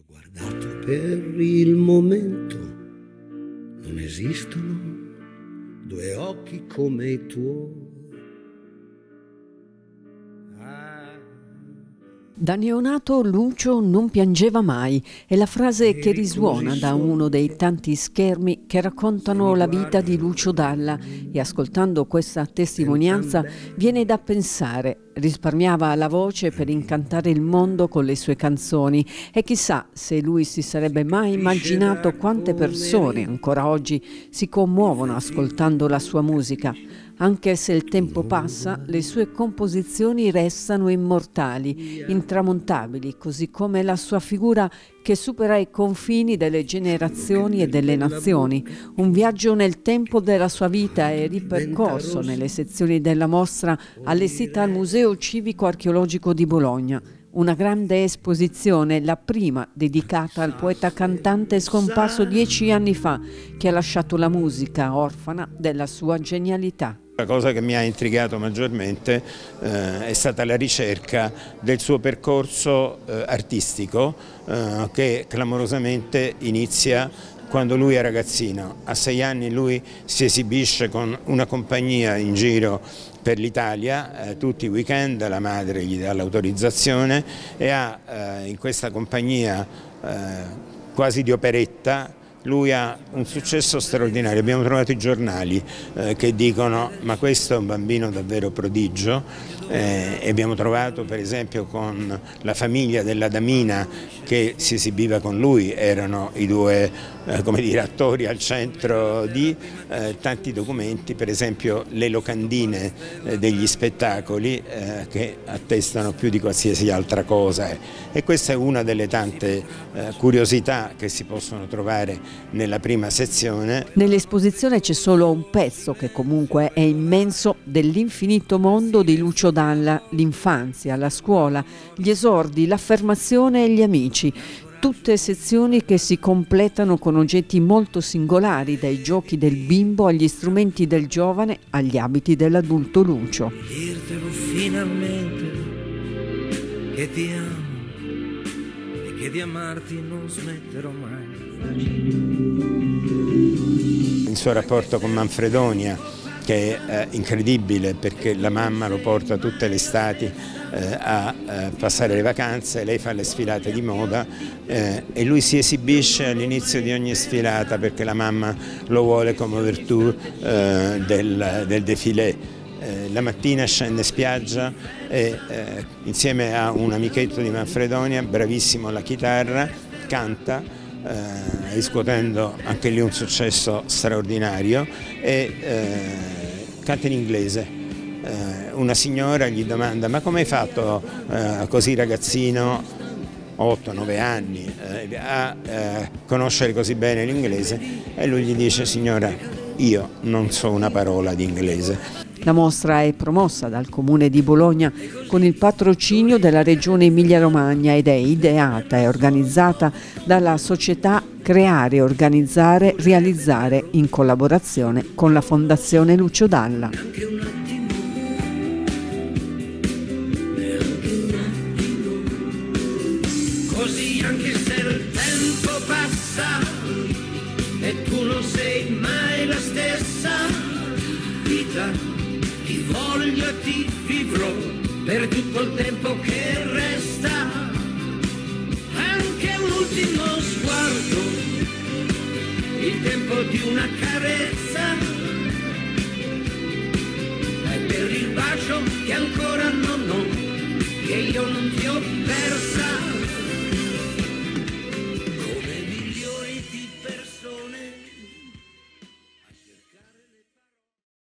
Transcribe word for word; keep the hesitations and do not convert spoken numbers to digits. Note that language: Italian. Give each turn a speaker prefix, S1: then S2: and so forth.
S1: T'ho guardato per il momento, non esistono due occhi come i tuoi.
S2: Da neonato Lucio non piangeva mai, è la frase che risuona da uno dei tanti schermi che raccontano la vita di Lucio Dalla, e ascoltando questa testimonianza viene da pensare. Risparmiava la voce per incantare il mondo con le sue canzoni, e chissà se lui si sarebbe mai immaginato quante persone ancora oggi si commuovono ascoltando la sua musica. Anche se il tempo passa, le sue composizioni restano immortali, intramontabili, così come la sua figura che supera i confini delle generazioni e delle nazioni. Un viaggio nel tempo della sua vita è ripercorso nelle sezioni della mostra allestita al Museo Civico Archeologico di Bologna. Una grande esposizione, la prima dedicata al poeta cantante scomparso dieci anni fa, che ha lasciato la musica orfana della sua genialità.
S3: La cosa che mi ha intrigato maggiormente eh, è stata la ricerca del suo percorso eh, artistico eh, che clamorosamente inizia quando lui è ragazzino. A sei anni lui si esibisce con una compagnia in giro per l'Italia, eh, tutti i weekend, la madre gli dà l'autorizzazione e ha eh, in questa compagnia eh, quasi di operetta. Lui ha un successo straordinario, abbiamo trovato i giornali eh, che dicono ma questo è un bambino davvero prodigio, eh, e abbiamo trovato per esempio con la famiglia della Damina che si esibiva con lui, erano i due eh, come dire, attori al centro di eh, tanti documenti, per esempio le locandine eh, degli spettacoli eh, che attestano più di qualsiasi altra cosa, eh. E questa è una delle tante eh, curiosità che si possono trovare nella prima sezione.
S2: Nell'esposizione c'è solo un pezzo che comunque è immenso dell'infinito mondo di Lucio Dalla, l'infanzia, la scuola, gli esordi, l'affermazione e gli amici. Tutte sezioni che si completano con oggetti molto singolari, dai giochi del bimbo agli strumenti del giovane agli abiti dell'adulto Lucio.
S1: Dirtelo finalmente che ti amo e che di amarti non smetterò mai.
S3: Il suo rapporto con Manfredonia, che è eh, incredibile perché la mamma lo porta tutte le estati eh, a eh, passare le vacanze, lei fa le sfilate di moda eh, e lui si esibisce all'inizio di ogni sfilata perché la mamma lo vuole come ouverture eh, del, del défilé. Eh, la mattina scende in spiaggia e eh, insieme a un amichetto di Manfredonia, bravissimo alla chitarra, canta, Eh, riscuotendo anche lì un successo straordinario, e eh, canta in inglese. Eh, una signora gli domanda ma come hai fatto eh, così ragazzino, otto nove anni, eh, a eh, conoscere così bene l'inglese? E lui gli dice signora, io non so una parola di inglese.
S2: La mostra è promossa dal Comune di Bologna con il patrocinio della Regione Emilia-Romagna ed è ideata e organizzata dalla società Creare, Organizzare, Realizzare in collaborazione con la Fondazione Lucio Dalla.
S1: Così anche se il tempo passa e tu non sei mai la stessa vita. Ti voglio e ti vivrò per tutto il tempo che resta, anche un ultimo sguardo, il tempo di una carezza, e per il bacio che ancora